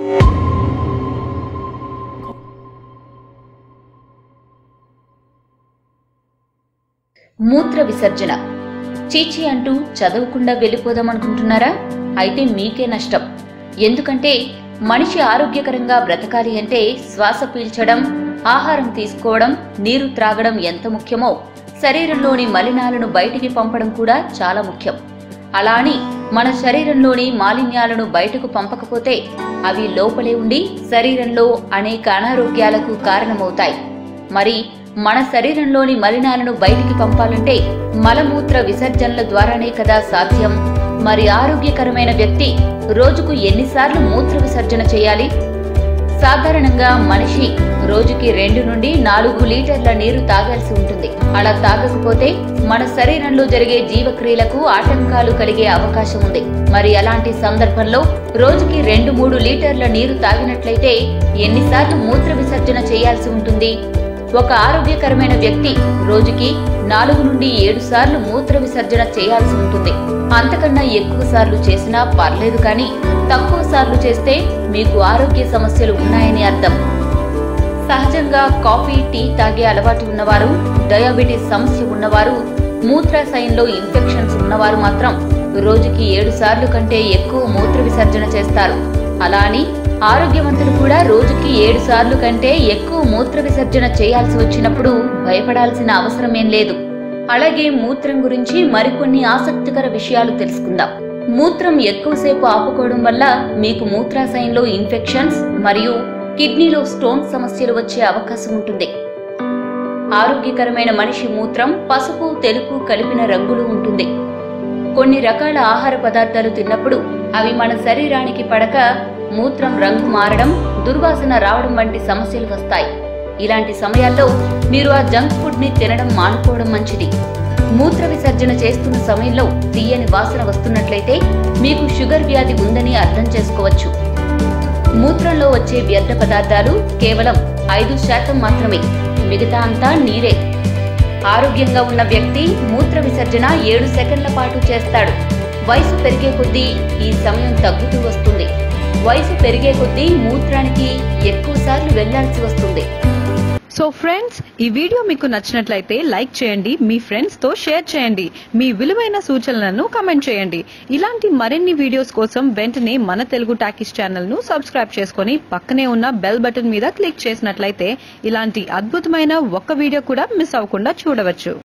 మూత్ర విసర్జన. చీచి అంటూ చదవకుండా వెళ్ళిపోదామనుకుంటున్నారా? అయితే మీకే నష్టం. ఎందుకంటే మనిషి ఆరోగ్యకరంగా బ్రతకాలి అంటే శ్వాస పీల్చడం, ఆహారం తీసుకోవడం, నీరు త్రాగడం ఎంత ముఖ్యమో శరీరంలోని మలినాలను బయటికి పంపడం కూడా చాలా ముఖ్యం. అలా అని మన శరీరంలోని మాలిన్యాలను బయటకు పంపకపోతే అవి లోపలే ఉండి శరీరంలో అనేక అనారోగ్యాలకు కారణమవుతాయి. మరి మన శరీరంలోని మలినాలను బయటికి పంపాలంటే మలమూత్ర విసర్జనల ద్వారానే కదా సాధ్యం. మరి ఆరోగ్యకరమైన వ్యక్తి రోజుకు ఎన్నిసార్లు మూత్ర విసర్జన చేయాలి? సాధారణంగా మనిషి రోజుకి 2 నుండి 4 లీటర్ల నీరు తాగాల్సి ఉంటుంది. అలా తాగకపోతే మన శరీరంలో జరిగే జీవక్రియలకు ఆటంకాలు కలిగే అవకాశం ఉంది. మరి అలాంటి సందర్భంలో రోజుకి 2-3 లీటర్ల నీరు తాగినట్లయితే ఎన్నిసార్లు మూత్ర విసర్జన చేయాల్సి ఉంటుంది? ఒక ఆరోగ్యకరమైన వ్యక్తి రోజుకి 4 నుండి 7 సార్లు మూత్ర విసర్జన చేయాల్సి ఉంటుంది. అంతకన్నా ఎక్కువ సార్లు చేసినా పర్లేదు, కానీ తక్కువ సార్లు చేస్తే మీకు ఆరోగ్య సమస్యలు ఉన్నాయని అర్థం. సహజంగా కాఫీ, టీ తాగే అలవాటు ఉన్నవారు, డయాబెటీస్ సమస్య ఉన్నవారు, మూత్రాశయంలో ఇన్ఫెక్షన్స్ ఉన్నవారు మాత్రం రోజుకి 7 సార్లు కంటే ఎక్కువ మూత్ర విసర్జన చేస్తారు. అలా అని ఆరోగ్యవంతులు కూడా రోజుకి 7 సార్లు కంటే ఎక్కువ మూత్ర విసర్జన చేయాల్సి వచ్చినప్పుడు భయపడాల్సిన అవసరమేం లేదు. అలాగే మూత్రం గురించి మరికొన్ని ఆసక్తికర విషయాలు తెలుసుకుందాం. మూత్రం ఎక్కువసేపు ఆపుకోవడం వల్ల మీకు మూత్రాశయంలో ఇన్ఫెక్షన్స్ మరియు కిడ్నీలో స్టోన్ సమస్యలు వచ్చే అవకాశం ఉంటుంది. ఆరోగ్యకరమైన మనిషి మూత్రం పసుపు, తెలుపు కలిపిన రంగులో ఉంటుంది. కొన్ని రకాల ఆహార పదార్థాలు తిన్నప్పుడు అవి మన శరీరానికి పడక మూత్రం రంగు మారడం, దుర్వాసన రావడం వంటి సమస్యలు వస్తాయి. ఇలాంటి సమయాల్లో మీరు ఆ జంక్ ఫుడ్ ని తినడం మానుకోవడం మంచిది. మూత్ర విసర్జన చేస్తున్న సమయంలో తీయని వాసన వస్తున్నట్లయితే మీకు షుగర్ వ్యాధి ఉందని అర్థం చేసుకోవచ్చు. మూత్రంలో వచ్చే వ్యర్థ పదార్థాలు కేవలం 5% మాత్రమే, మిగతా అంతా నీరే. ఆరోగ్యంగా ఉన్న వ్యక్తి మూత్ర విసర్జన 7 సెకండ్ల పాటు చేస్తాడు. వయసు పెరిగే కొద్దీ ఈ సమయం తగ్గుతూ వస్తుంది. వయసు పెరిగే కొద్దీ మూత్రానికి ఎక్కువ సార్లు వెళ్లాల్సి వస్తుంది. సో ఫ్రెండ్స్, ఈ వీడియో మీకు నచ్చినట్లయితే లైక్ చేయండి, మీ ఫ్రెండ్స్ తో షేర్ చేయండి, మీ విలువైన సూచనలను కామెంట్ చేయండి. ఇలాంటి మరిన్ని వీడియోస్ కోసం వెంటనే మన తెలుగు టాకీస్ ఛానల్ ను సబ్స్క్రైబ్ చేసుకుని పక్కనే ఉన్న బెల్ బటన్ మీద క్లిక్ చేసినట్లయితే ఇలాంటి అద్భుతమైన ఒక్క వీడియో కూడా మిస్ అవ్వకుండా చూడవచ్చు.